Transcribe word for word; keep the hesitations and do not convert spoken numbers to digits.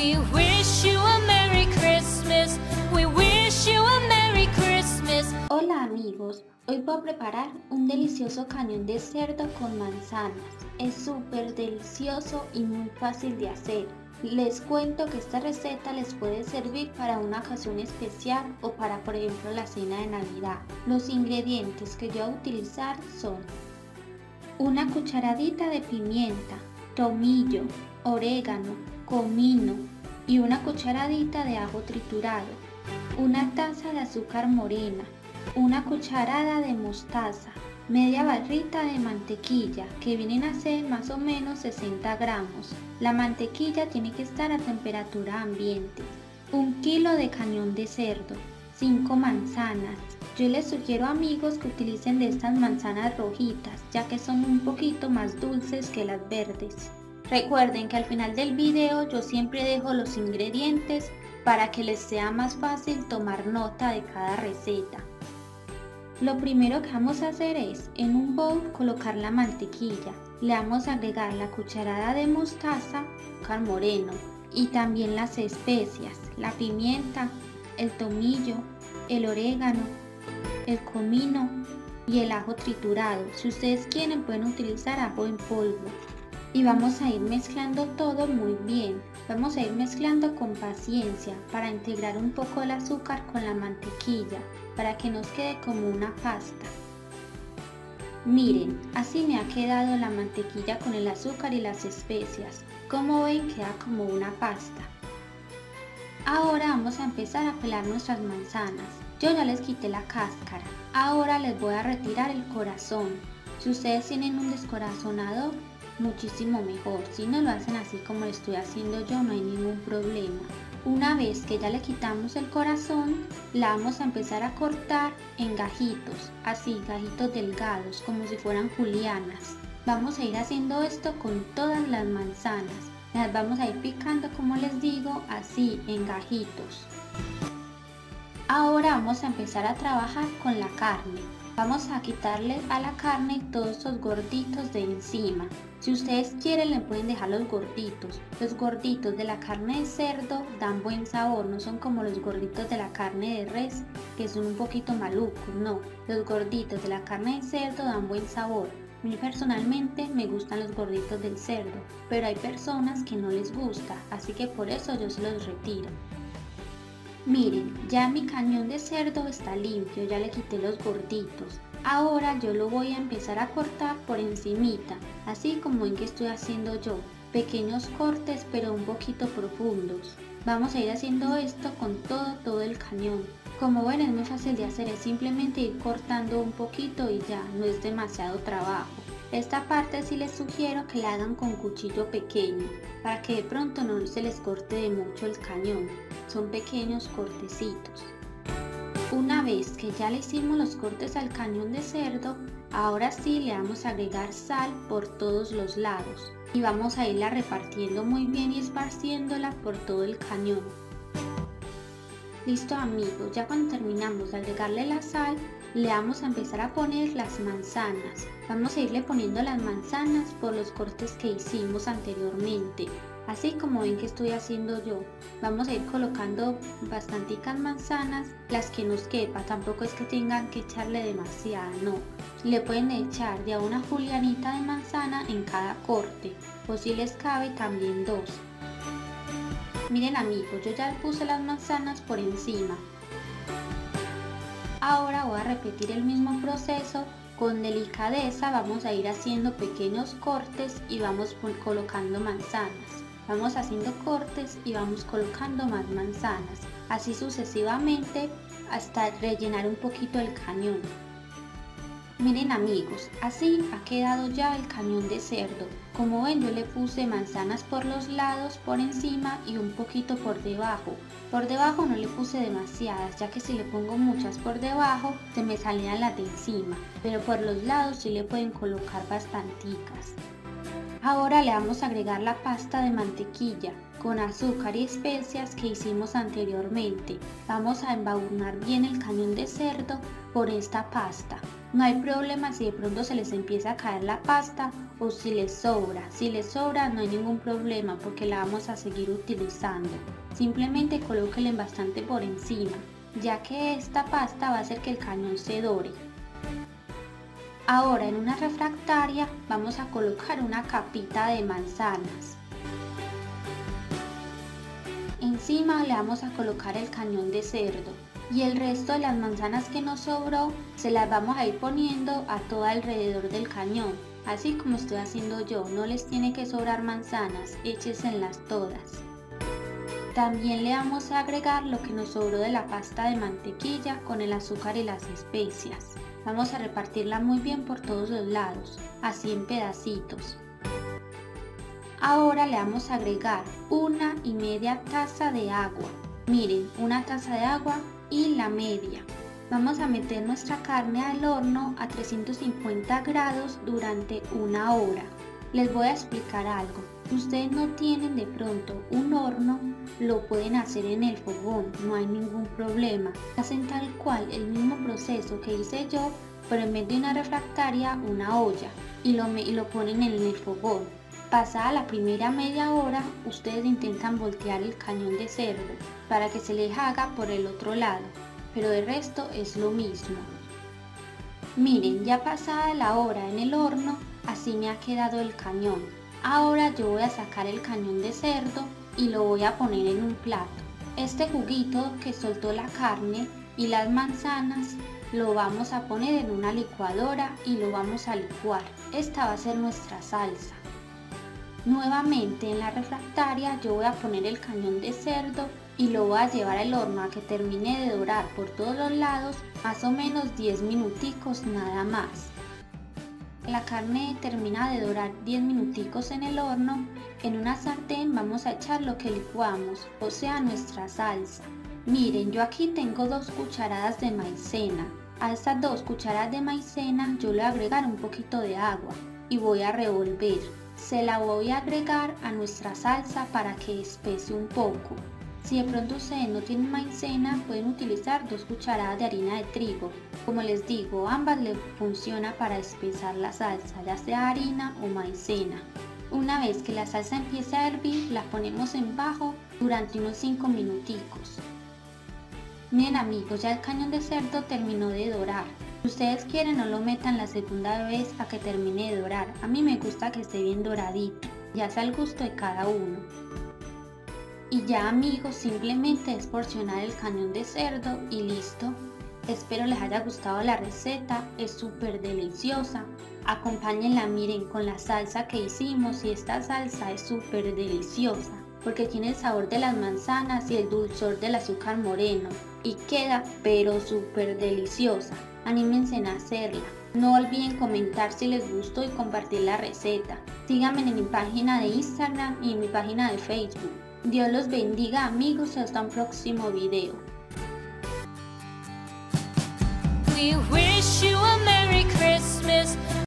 We wish you a Merry Christmas. We wish you a Merry Christmas. Hola amigos, hoy voy a preparar un delicioso cañón de cerdo con manzanas. Es súper delicioso y muy fácil de hacer. Les cuento que esta receta les puede servir para una ocasión especial o para, por ejemplo, la cena de Navidad. Los ingredientes que yo voy a utilizar son una cucharadita de pimienta, tomillo, orégano, comino y una cucharadita de ajo triturado, una taza de azúcar morena, una cucharada de mostaza, media barrita de mantequilla, que vienen a ser más o menos sesenta gramos. La mantequilla tiene que estar a temperatura ambiente. Un kilo de cañón de cerdo, cinco manzanas. Yo les sugiero, amigos, que utilicen de estas manzanas rojitas, ya que son un poquito más dulces que las verdes. Recuerden que al final del video yo siempre dejo los ingredientes para que les sea más fácil tomar nota de cada receta. Lo primero que vamos a hacer es, en un bowl, colocar la mantequilla. Le vamos a agregar la cucharada de mostaza, azúcar moreno y también las especias, la pimienta, el tomillo, el orégano, el comino y el ajo triturado. Si ustedes quieren pueden utilizar ajo en polvo. Y vamos a ir mezclando todo muy bien. Vamos a ir mezclando con paciencia para integrar un poco el azúcar con la mantequilla, para que nos quede como una pasta. Miren, así me ha quedado la mantequilla con el azúcar y las especias. Como ven, queda como una pasta. Ahora vamos a empezar a pelar nuestras manzanas. Yo ya les quité la cáscara. Ahora les voy a retirar el corazón. Si ustedes tienen un descorazonador, muchísimo mejor. Si no lo hacen así como lo estoy haciendo yo, no hay ningún problema. Una vez que ya le quitamos el corazón, la vamos a empezar a cortar en gajitos, así, gajitos delgados, como si fueran julianas. Vamos a ir haciendo esto con todas las manzanas. Las vamos a ir picando, como les digo, así, en gajitos. Ahora vamos a empezar a trabajar con la carne. Vamos a quitarle a la carne todos estos gorditos de encima. Si ustedes quieren le pueden dejar los gorditos. Los gorditos de la carne de cerdo dan buen sabor, no son como los gorditos de la carne de res que son un poquito malucos, no. Los gorditos de la carne de cerdo dan buen sabor. A mí personalmente me gustan los gorditos del cerdo, pero hay personas que no les gusta, así que por eso yo se los retiro. Miren, ya mi cañón de cerdo está limpio, ya le quité los gorditos. Ahora yo lo voy a empezar a cortar por encimita, así como en que estoy haciendo yo. Pequeños cortes pero un poquito profundos. Vamos a ir haciendo esto con todo, todo el cañón. Como ven, es muy fácil de hacer, es simplemente ir cortando un poquito y ya, no es demasiado trabajo. Esta parte sí les sugiero que la hagan con cuchillo pequeño, para que de pronto no se les corte de mucho el cañón. Son pequeños cortecitos. Una vez que ya le hicimos los cortes al cañón de cerdo, ahora sí le vamos a agregar sal por todos los lados. Y vamos a irla repartiendo muy bien y esparciéndola por todo el cañón. Listo amigos, ya cuando terminamos de agregarle la sal, le vamos a empezar a poner las manzanas. Vamos a irle poniendo las manzanas por los cortes que hicimos anteriormente, así como ven que estoy haciendo yo. Vamos a ir colocando bastanticas manzanas, las que nos quepa, tampoco es que tengan que echarle demasiada, no. Le pueden echar ya una julianita de manzana en cada corte, o si les cabe también dos. Miren amigos, yo ya puse las manzanas por encima. Ahora voy a repetir el mismo proceso. Con delicadeza vamos a ir haciendo pequeños cortes y vamos colocando manzanas. Vamos haciendo cortes y vamos colocando más manzanas. Así sucesivamente hasta rellenar un poquito el cañón. Miren amigos, así ha quedado ya el cañón de cerdo. Como ven, yo le puse manzanas por los lados, por encima y un poquito por debajo. Por debajo no le puse demasiadas, ya que si le pongo muchas por debajo se me salían las de encima, pero por los lados sí le pueden colocar bastanticas. Ahora le vamos a agregar la pasta de mantequilla con azúcar y especias que hicimos anteriormente. Vamos a embadurnar bien el cañón de cerdo por esta pasta. No hay problema si de pronto se les empieza a caer la pasta o si les sobra. Si les sobra no hay ningún problema porque la vamos a seguir utilizando. Simplemente colóquenle bastante por encima, ya que esta pasta va a hacer que el cañón se dore. Ahora en una refractaria vamos a colocar una capita de manzanas. Encima le vamos a colocar el cañón de cerdo. Y el resto de las manzanas que nos sobró se las vamos a ir poniendo a todo alrededor del cañón, así como estoy haciendo yo. No les tiene que sobrar manzanas, échesenlas todas. También le vamos a agregar lo que nos sobró de la pasta de mantequilla con el azúcar y las especias. Vamos a repartirla muy bien por todos los lados, así en pedacitos. Ahora le vamos a agregar una y media taza de agua. Miren, una taza de agua y la media. Vamos a meter nuestra carne al horno a trescientos cincuenta grados durante una hora. Les voy a explicar algo. Ustedes no tienen de pronto un horno, lo pueden hacer en el fogón, no hay ningún problema. Hacen tal cual el mismo proceso que hice yo, pero en vez de una refractaria, una olla y lo, y lo ponen en el fogón. Pasada la primera media hora, ustedes intentan voltear el cañón de cerdo para que se les haga por el otro lado, pero de resto es lo mismo. Miren, ya pasada la hora en el horno, así me ha quedado el cañón. Ahora yo voy a sacar el cañón de cerdo y lo voy a poner en un plato. Este juguito que soltó la carne y las manzanas lo vamos a poner en una licuadora y lo vamos a licuar. Esta va a ser nuestra salsa. Nuevamente en la refractaria yo voy a poner el cañón de cerdo y lo voy a llevar al horno a que termine de dorar por todos los lados, más o menos diez minuticos nada más. La carne termina de dorar diez minuticos en el horno. En una sartén vamos a echar lo que licuamos, o sea nuestra salsa. Miren, yo aquí tengo dos cucharadas de maicena. A estas dos cucharadas de maicena yo le voy a agregar un poquito de agua y voy a revolver. Se la voy a agregar a nuestra salsa para que espese un poco. Si de pronto ustedes no tienen maicena, pueden utilizar dos cucharadas de harina de trigo. Como les digo, ambas les funciona para espesar la salsa, ya sea harina o maicena. Una vez que la salsa empiece a hervir, la ponemos en bajo durante unos cinco minuticos. Miren amigos, ya el cañón de cerdo terminó de dorar. Si ustedes quieren, no lo metan la segunda vez a que termine de dorar. A mí me gusta que esté bien doradito, ya es al gusto de cada uno. Y ya amigos, simplemente es porcionar el cañón de cerdo y listo. Espero les haya gustado la receta, es súper deliciosa. Acompáñenla, miren, con la salsa que hicimos y esta salsa es súper deliciosa porque tiene el sabor de las manzanas y el dulzor del azúcar moreno y queda pero súper deliciosa. Anímense a hacerla. No olviden comentar si les gustó y compartir la receta. Síganme en mi página de Instagram y en mi página de Facebook. Dios los bendiga amigos y hasta un próximo video. We wish you a Merry Christmas.